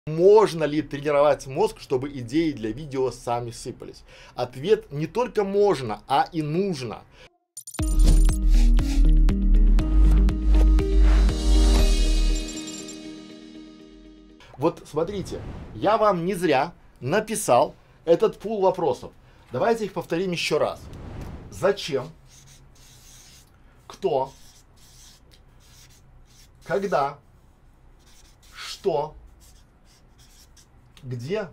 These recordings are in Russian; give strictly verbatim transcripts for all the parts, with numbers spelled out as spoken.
Можно ли тренировать мозг, чтобы идеи для видео сами сыпались? Ответ: не только можно, а и нужно. Вот смотрите, я вам не зря написал этот пул вопросов. Давайте их повторим еще раз. Зачем? Кто? Когда? Что? Где?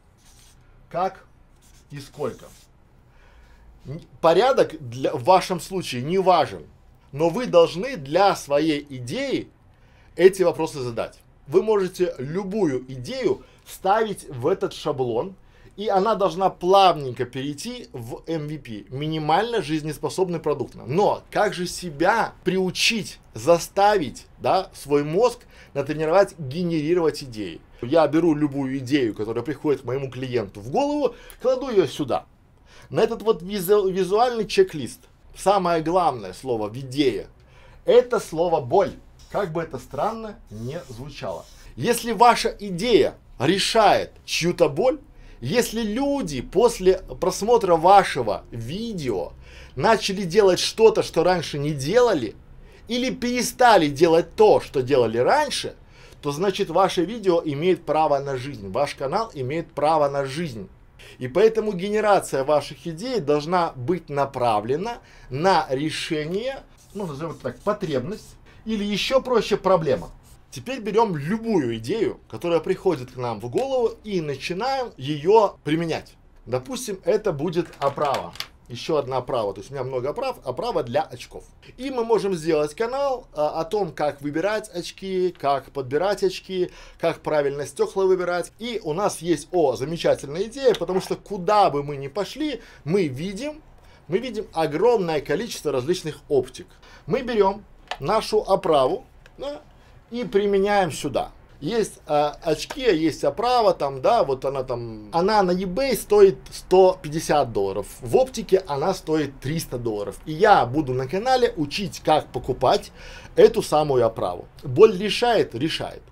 Как? И сколько? Порядок для, в вашем случае не важен, но вы должны для своей идеи эти вопросы задать. Вы можете любую идею вставить в этот шаблон, и она должна плавненько перейти в эм ви пи, минимально жизнеспособный продукт. Но как же себя приучить, заставить, да, свой мозг натренировать, генерировать идеи? Я беру любую идею, которая приходит к моему клиенту в голову, кладу ее сюда, на этот вот визу, визуальный чек-лист. Самое главное слово в идее — это слово боль. Как бы это странно не звучало. Если ваша идея решает чью-то боль, если люди после просмотра вашего видео начали делать что-то, что раньше не делали, или перестали делать то, что делали раньше, то значит ваше видео имеет право на жизнь, ваш канал имеет право на жизнь. И поэтому генерация ваших идей должна быть направлена на решение, ну назовем это так, потребность, или еще проще, проблема. Теперь берем любую идею, которая приходит к нам в голову, и начинаем ее применять. Допустим, это будет оправа. Еще одна оправа. То есть у меня много оправ, оправа для очков. И мы можем сделать канал а, о том, как выбирать очки, как подбирать очки, как правильно стекла выбирать. И у нас есть, о, замечательная идея, потому что куда бы мы ни пошли, мы видим, мы видим огромное количество различных оптик. Мы берем нашу оправу, да, и применяем сюда. Есть э, очки, есть оправа, там, да, вот она там, она на eBay стоит сто пятьдесят долларов, в оптике она стоит триста долларов. И я буду на канале учить, как покупать эту самую оправу. Боль решает? Решает.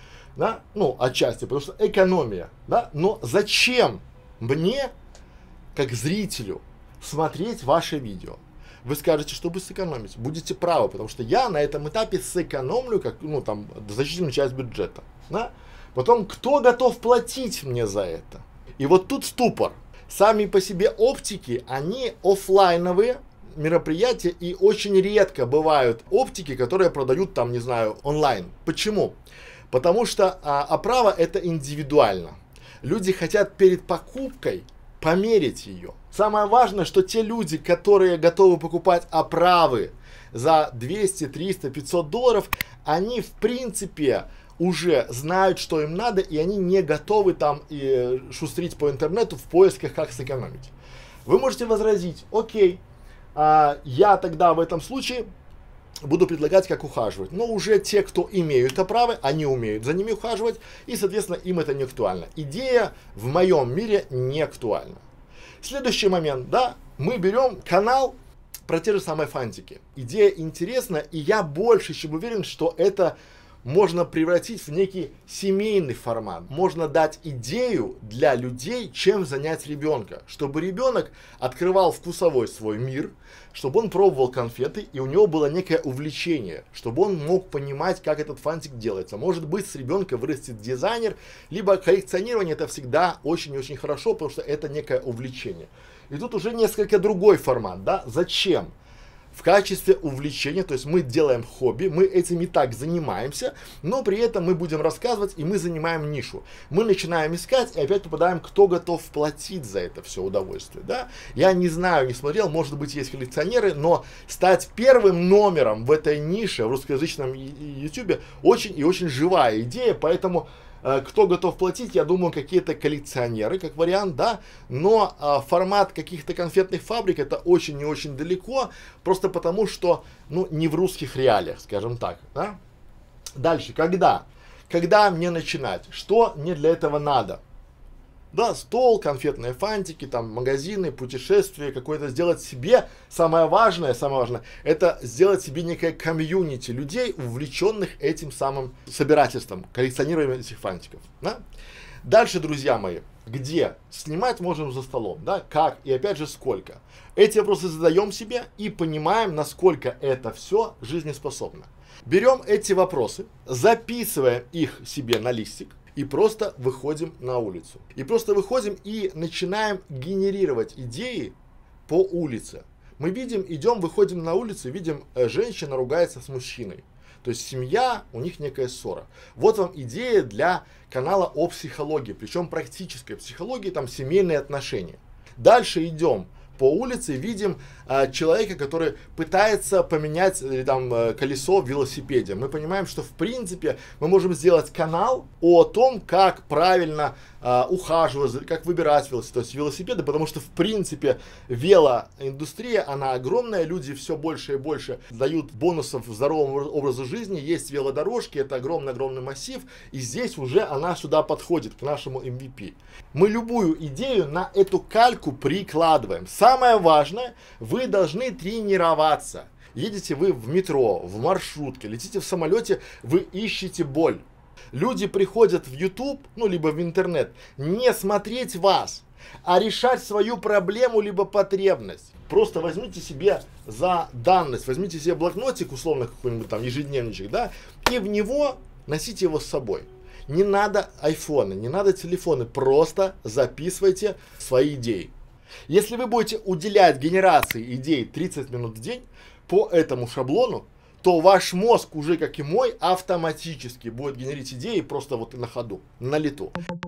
Да? Ну, отчасти, потому что экономия, да, но зачем мне, как зрителю, смотреть ваше видео? Вы скажете, чтобы сэкономить. Будете правы, потому что я на этом этапе сэкономлю, как, ну, там, значительную часть бюджета. Да? Потом, кто готов платить мне за это? И вот тут ступор. Сами по себе оптики, они оффлайновые мероприятия, и очень редко бывают оптики, которые продают там, не знаю, онлайн. Почему? Потому что а, оправа это индивидуально. Люди хотят перед покупкой померить ее. Самое важное, что те люди, которые готовы покупать оправы за двести, триста, пятьсот долларов, они в принципе уже знают, что им надо, и они не готовы там и шустрить по интернету в поисках, как сэкономить. Вы можете возразить: окей, а, я тогда в этом случае буду предлагать, как ухаживать. Но уже те, кто имеют оправы, они умеют за ними ухаживать, и, соответственно, им это не актуально. Идея в моем мире не актуальна. Следующий момент, да, мы берем канал про те же самые фантики. Идея интересна, и я больше чем уверен, что это можно превратить в некий семейный формат. Можно дать идею для людей, чем занять ребенка, чтобы ребенок открывал вкусовой свой мир, чтобы он пробовал конфеты, и у него было некое увлечение, чтобы он мог понимать, как этот фантик делается. Может быть, с ребенка вырастет дизайнер, либо коллекционирование — это всегда очень-очень хорошо, потому что это некое увлечение. И тут уже несколько другой формат, да, зачем? В качестве увлечения, то есть мы делаем хобби, мы этим и так занимаемся, но при этом мы будем рассказывать, и мы занимаем нишу. Мы начинаем искать, и опять попадаем, кто готов платить за это все удовольствие, да. Я не знаю, не смотрел, может быть, есть коллекционеры, но стать первым номером в этой нише, в русскоязычном ютубе, очень и очень живая идея, поэтому кто готов платить, я думаю, какие-то коллекционеры, как вариант, да, но а, формат каких-то конфетных фабрик — это очень и очень далеко, просто потому что, ну, не в русских реалиях, скажем так, да. Дальше, когда? Когда мне начинать? Что мне для этого надо? Да, стол, конфетные фантики, там, магазины, путешествия, какое-то сделать себе. Самое важное, самое важное, это сделать себе некое комьюнити людей, увлеченных этим самым собирательством, коллекционированием этих фантиков. Да? Дальше, друзья мои, где снимать можем за столом, да, как и опять же сколько. Эти вопросы задаем себе и понимаем, насколько это все жизнеспособно. Берем эти вопросы, записываем их себе на листик и просто выходим на улицу. И просто выходим и начинаем генерировать идеи по улице. Мы видим, идем, выходим на улицу, видим, э, женщина ругается с мужчиной. То есть семья, у них некая ссора. Вот вам идея для канала о психологии, причем практической психологии, там семейные отношения. Дальше идем по улице, видим э, человека, который пытается поменять э, там, э, колесо в велосипеде. Мы понимаем, что в принципе мы можем сделать канал о том, как правильно э, ухаживать, как выбирать велосипед, то есть велосипеды, потому что в принципе велоиндустрия, она огромная, люди все больше и больше дают бонусов здоровому образу жизни, есть велодорожки, это огромный-огромный массив, и здесь уже она сюда подходит, к нашему эм ви пи. Мы любую идею на эту кальку прикладываем. Самое важное, вы должны тренироваться. Едете вы в метро, в маршрутке, летите в самолете, вы ищете боль. Люди приходят в YouTube, ну, либо в интернет, не смотреть вас, а решать свою проблему, либо потребность. Просто возьмите себе за данность, возьмите себе блокнотик, условно, какой-нибудь там ежедневничек, да, и в него носите его с собой. Не надо айфоны, не надо телефоны, просто записывайте свои идеи. Если вы будете уделять генерации идей тридцать минут в день по этому шаблону, то ваш мозг уже, как и мой, автоматически будет генерить идеи просто вот на ходу, на лету.